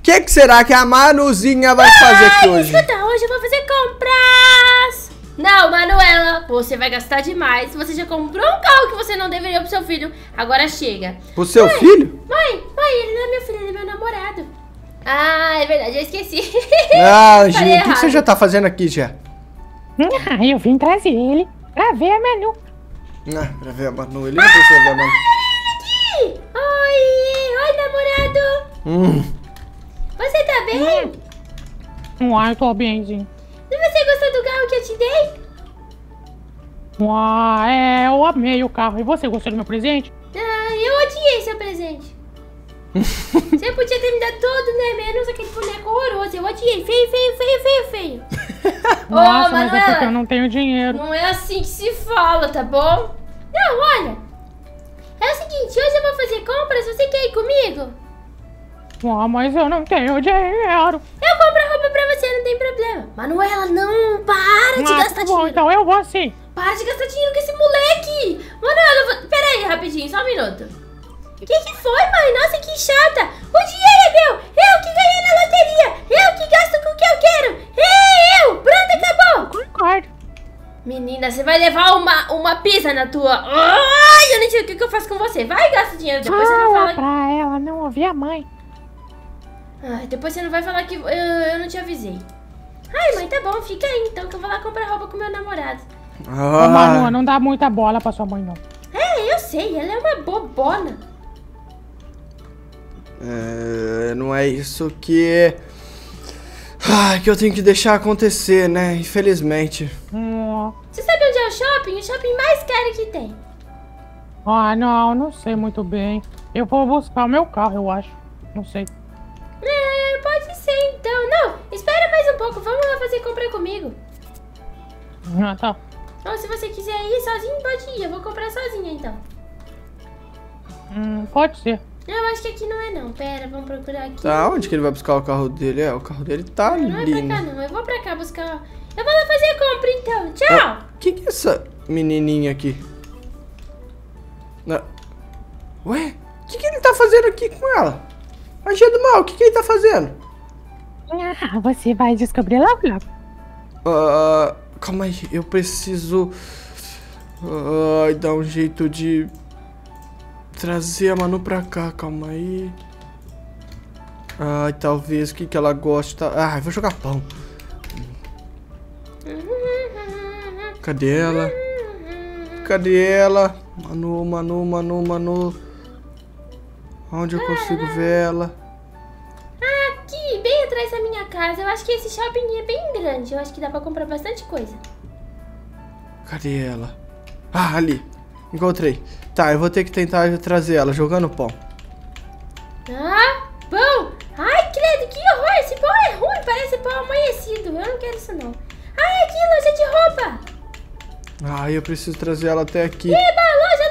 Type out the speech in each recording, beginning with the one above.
que será que a Manuzinha vai fazer aqui hoje? Escuta, hoje eu vou fazer compras. Não, Manuela, você vai gastar demais. Você já comprou um carro que você não deveria pro seu filho. Agora chega. Pro seu filho? Mãe, ele não é meu filho, ele é meu namorado. Ah, é verdade, eu esqueci. Ah, Anjinho, o que você já tá fazendo aqui, já? Eu vim trazer ele pra ver a Manu. Pra ver a Manu, ele não precisa ver a Manu. Aqui. Oi, namorado. Você tá bem? Eu tô benzinho. E você gostou do carro que eu te dei? Eu amei o carro. E você gostou do meu presente? Eu odiei seu presente. Você podia ter me dado todo, né? Menos aquele boneco horroroso. Eu odiei. Feio. Nossa, mas é porque eu não tenho dinheiro. Não é assim que se fala, tá bom? Não, olha. É o seguinte, hoje eu vou fazer compras. Você quer ir comigo? Mas eu não tenho dinheiro. Eu compro a roupa pra você, não tem problema. Manuela, não, para de gastar dinheiro. Então eu vou sim. Para de gastar dinheiro com esse moleque. Manuela, pera aí, rapidinho, só um minuto. O que foi, mãe? Nossa, que chata. O dinheiro é meu. Eu que ganhei na loteria. Eu que gasto com o que eu quero. Eu. Pronto, acabou. Concordo. Menina, você vai levar uma pizza na tua... Ai, eu não sei o que eu faço com você. Vai, gasta dinheiro, depois você não fala... pra ela não ouvir a mãe. Ai, depois você não vai falar que eu não te avisei. Ai, mãe, tá bom, fica aí então que eu vou lá comprar roupa com meu namorado. Manu, não dá muita bola pra sua mãe, não. Eu sei, ela é uma bobona. Não é isso que eu tenho que deixar acontecer, né? Infelizmente. Você sabe onde é o shopping? O shopping mais caro que tem. Não sei muito bem. Eu vou buscar o meu carro, eu acho. Não sei. Pode ser então. Não, espera mais um pouco. Vamos lá fazer compra comigo. Tá. Ou se você quiser ir sozinho, pode ir. Eu vou comprar sozinha então. Pode ser. Eu acho que aqui não é não. Pera, vamos procurar aqui. Tá, onde que ele vai buscar o carro dele? O carro dele tá ali. Não é pra cá não. Eu vou pra cá buscar. Eu vou lá fazer compra então. Tchau. O que é essa menininha aqui? Ué? O que ele tá fazendo aqui com ela? Magia do mal, o que ele tá fazendo? Você vai descobrir logo. Calma aí, eu preciso dar um jeito de trazer a Manu pra cá, calma aí. Talvez, o que ela gosta? Eu vou jogar pão. Cadê ela? Cadê ela? Manu. Onde eu consigo ver ela? Aqui, bem atrás da minha casa. Eu acho que esse shopping é bem grande. Eu acho que dá pra comprar bastante coisa. Cadê ela? Ali. Encontrei. Tá, eu vou ter que tentar trazer ela jogando pão. Pão! Ai, credo, que horror! Esse pão é ruim, parece pão amanhecido. Eu não quero isso não. Aqui, loja de roupa. Eu preciso trazer ela até aqui. Eba, loja!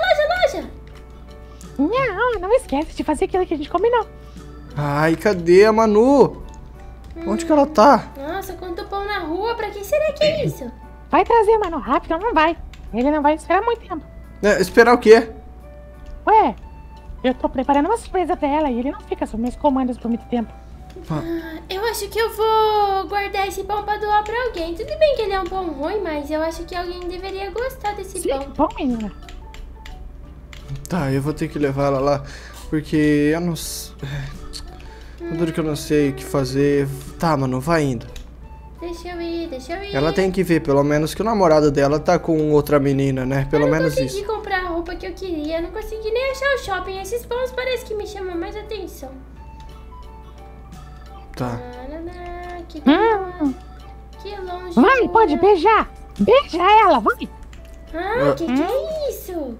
Não esquece de fazer aquilo que a gente combinou. Cadê a Manu? Onde que ela tá? Nossa, quanto pão na rua, pra que será que é isso? Vai trazer, Manu, rápido, não vai. Ele não vai esperar muito tempo. Esperar o quê? Ué, eu tô preparando uma surpresa pra ela e ele não fica sob meus comandos por muito tempo. Eu acho que eu vou guardar esse pão pra doar pra alguém. Tudo bem que ele é um pão ruim, mas eu acho que alguém deveria gostar desse pão. Bom, menina. Tá, eu vou ter que levar ela lá, porque eu não... Duro que eu não sei o que fazer. Tá, Manu, vai indo. Deixa eu ir. Ela tem que ver, pelo menos, que o namorado dela tá com outra menina, né? Pelo menos isso. Eu não consegui comprar a roupa que eu queria. Eu não consegui nem achar o shopping. Esses pães parece que me chamam mais atenção. Tá. Que longe. Vai, pode beijar. Beija ela, vai. Que é isso?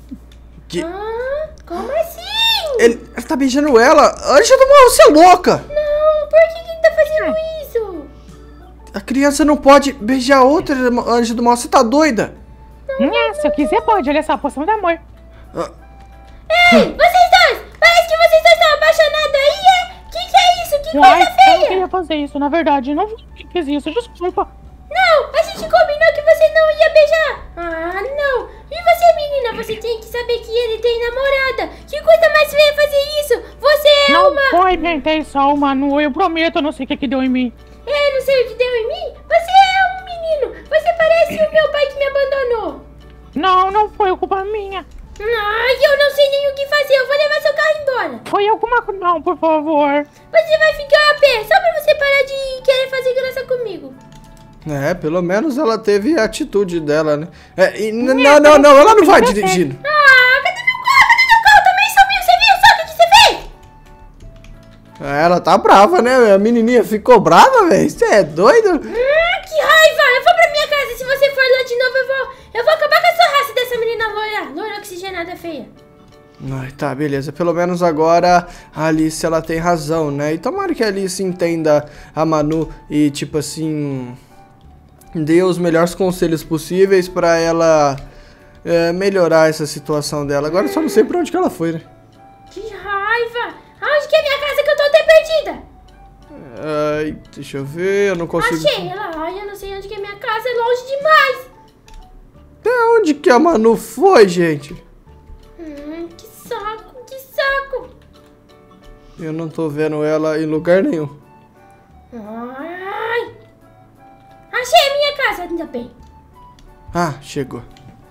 Como assim? Ele tá beijando ela. Anja do mal, você é louca. Não, por que ele tá fazendo isso? A criança não pode beijar outra, Anja do mal. Você tá doida? Se eu quiser pode, olha só, a poção do amor. Ei, vocês dois! Parece que vocês dois estão apaixonados aí, é? Que é isso? Que coisa feia! Eu não queria fazer isso, na verdade, não fiz isso, desculpa. Não, a gente combinou que você não ia beijar. Não. E você, menina, você tem que saber que ele tem namorada. Que coisa mais feia fazer isso. Você é Não uma... foi minha intenção, Manu. Eu prometo, eu não sei o que deu em mim. Eu não sei o que deu em mim. Você é um menino. Você parece o meu pai que me abandonou. Não foi culpa minha. Ai, eu não sei nem o que fazer. Eu vou levar seu carro embora. Foi alguma coisa. Não, por favor. Você vai ficar a pé, só pra você parar de querer fazer graça comigo. É, pelo menos ela teve a atitude dela, né? Não, ela não vai dirigindo. Ah, cadê meu carro? Cadê meu carro? Também sumiu. Você viu só o que você fez? Ela tá brava, né? A menininha ficou brava, velho. Você é doido? Que raiva. Eu vou pra minha casa. Se você for lá de novo, eu vou acabar com essa raça dessa menina loira. Loira oxigenada feia. Ai, tá, beleza. Pelo menos agora a Alice, ela tem razão, né? E tomara que a Alice entenda a Manu e, tipo assim, dê os melhores conselhos possíveis pra ela melhorar essa situação dela. Agora eu só não sei pra onde que ela foi, né? Que raiva. Aonde que é minha casa que eu tô até perdida? Ai, deixa eu ver, eu não consigo... Achei ela. Ai, eu não sei onde que é minha casa. É longe demais. Até onde que a Manu foi, gente? Que saco. Eu não tô vendo ela em lugar nenhum. Ai. Achei a minha casa, ainda bem. Ah, chegou.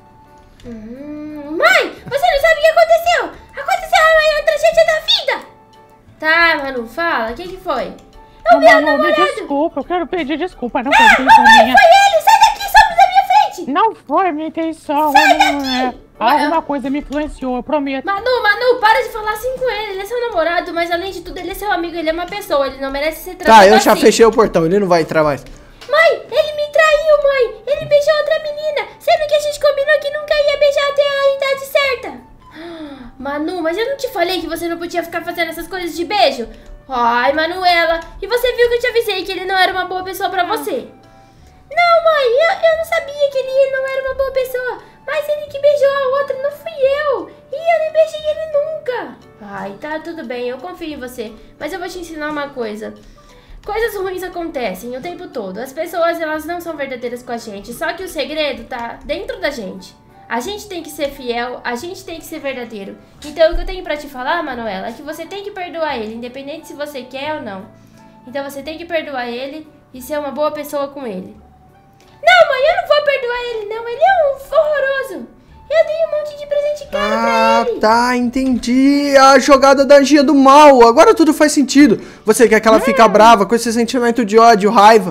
Mãe, você não sabe o que aconteceu? Aconteceu a maior tragédia da vida. Tá, Manu, fala, o que foi? Eu vi o Manu, me namorado. desculpa, eu quero pedir desculpa. Não Não, foi minha intenção mamãe, minha. foi ele. Sai daqui, some da minha frente. Não foi minha intenção. Sai não daqui. é. Alguma coisa me influenciou, eu prometo. Manu, para de falar assim com ele. Ele é seu namorado, mas além de tudo, ele é seu amigo. Ele é uma pessoa, ele não merece ser tratado Tá, eu assim. já fechei o portão, ele não vai entrar mais. Mãe, ele me traiu, mãe. Ele beijou outra menina, sendo que a gente combinou que nunca ia beijar até a idade certa. Manu, mas eu não te falei que você não podia ficar fazendo essas coisas de beijo? Ai, Manuela, e você viu que eu te avisei que ele não era uma boa pessoa pra você? Não, mãe, eu não sabia que ele não era uma boa pessoa. Mas ele que beijou a outra, não fui eu. E eu nem beijei ele nunca. Ai, tá, tudo bem, eu confio em você. Mas eu vou te ensinar uma coisa. Coisas ruins acontecem o tempo todo. As pessoas, elas não são verdadeiras com a gente. Só que o segredo tá dentro da gente. A gente tem que ser fiel, a gente tem que ser verdadeiro. Então o que eu tenho pra te falar, Manuela, é que você tem que perdoar ele, independente se você quer ou não. Então você tem que perdoar ele e ser uma boa pessoa com ele. Não, mãe, eu não vou perdoar ele, não. Ele é um horroroso. Eu dei um monte de presente caro pra ele. Tá, entendi. A jogada da Gia do mal. Agora tudo faz sentido. Você quer que ela fique brava com esse sentimento de ódio, raiva.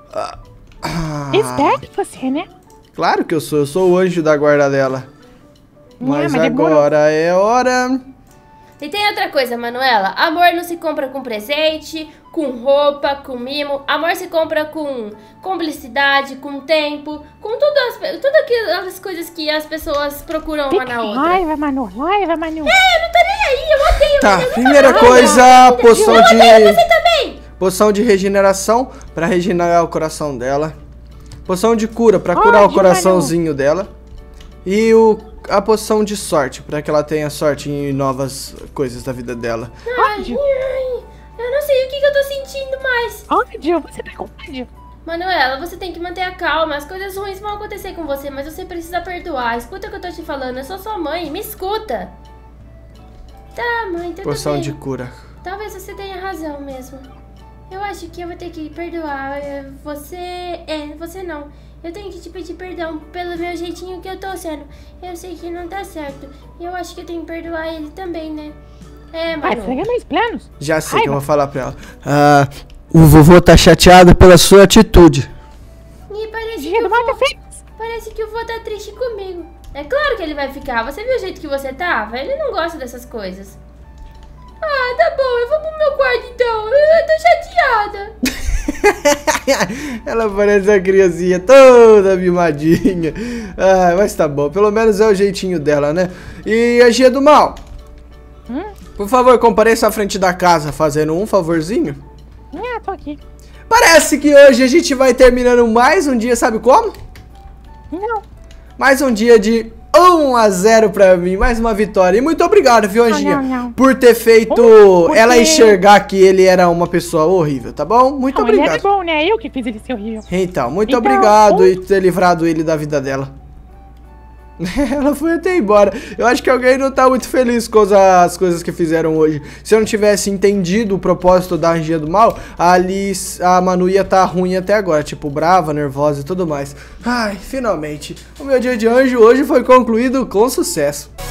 Esperto você, né? Claro que eu sou o anjo da guarda dela. Mas agora é hora... E tem outra coisa, Manuela. Amor não se compra com presente, com roupa, com mimo. Amor se compra com cumplicidade, com tempo, com tudo aquelas coisas que as pessoas procuram uma na outra. Raiva, Manu. Eu não tô nem aí, eu odeio. Tá, ele, primeira coisa, poção eu de... odeio você também. Poção de regeneração pra regenerar o coração dela. Poção de cura pra curar o coraçãozinho dela. E a poção de sorte, pra que ela tenha sorte em novas coisas da vida dela. Ai, eu não sei o que eu tô sentindo mais. Ódio, você tá com ódio. Manuela, você tem que manter a calma. As coisas ruins vão acontecer com você, mas você precisa perdoar. Escuta o que eu tô te falando, eu sou sua mãe, me escuta. Tá, mãe, tudo Poção bem. de cura. Talvez você tenha razão mesmo. Eu acho que eu vou ter que perdoar você. Você não. Eu tenho que te pedir perdão pelo meu jeitinho que eu tô sendo. Eu sei que não tá certo. E eu acho que eu tenho que perdoar ele também, né? Vai, Manu. segue meus planos. Já sei que eu vou falar pra ela. O vovô tá chateado pela sua atitude. E parece Dia que, do parece que o vô tá triste comigo. É claro que ele vai ficar. Você viu o jeito que você tava? Ele não gosta dessas coisas. Ah, tá bom. Eu vou pro meu quarto então. Eu tô chateada. Ela parece a criancinha toda mimadinha. Mas tá bom, pelo menos é o jeitinho dela, né? E a Gia do Mal, por favor, compareça à frente da casa fazendo um favorzinho. Tô aqui. Parece que hoje a gente vai terminando mais um dia, sabe como? Não. Mais um dia de 1-0 pra mim, mais uma vitória. E muito obrigado, viu, Anjinha, por ter feito ela enxergar que ele era uma pessoa horrível, tá bom? Muito obrigado. Ele é bom, né? Eu que fiz ele ser horrível. Então, muito obrigado e ter livrado ele da vida dela. Ela foi até embora. Eu acho que alguém não tá muito feliz com as coisas que fizeram hoje. Se eu não tivesse entendido o propósito da Anjinha do Mal, a Manu ia tá ruim até agora. Tipo, brava, nervosa e tudo mais. Ai, finalmente. O meu dia de anjo hoje foi concluído com sucesso.